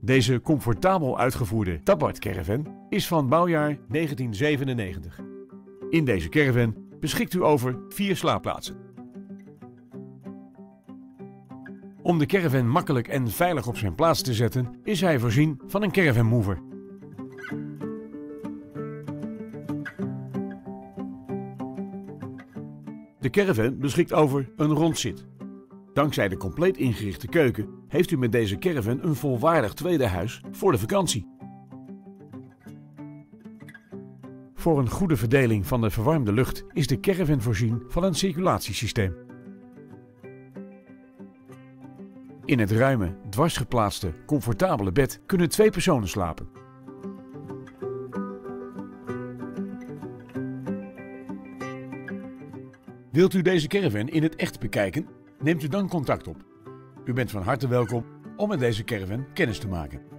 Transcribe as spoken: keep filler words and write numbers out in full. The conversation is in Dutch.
Deze comfortabel uitgevoerde Tabard caravan is van bouwjaar negentien zevenennegentig. In deze caravan beschikt u over vier slaapplaatsen. Om de caravan makkelijk en veilig op zijn plaats te zetten is hij voorzien van een caravan mover. De caravan beschikt over een rondzit. Dankzij de compleet ingerichte keuken heeft u met deze caravan een volwaardig tweede huis voor de vakantie. Voor een goede verdeling van de verwarmde lucht is de caravan voorzien van een circulatiesysteem. In het ruime, dwarsgeplaatste, comfortabele bed kunnen twee personen slapen. Wilt u deze caravan in het echt bekijken? Neemt u dan contact op. U bent van harte welkom om met deze caravan kennis te maken.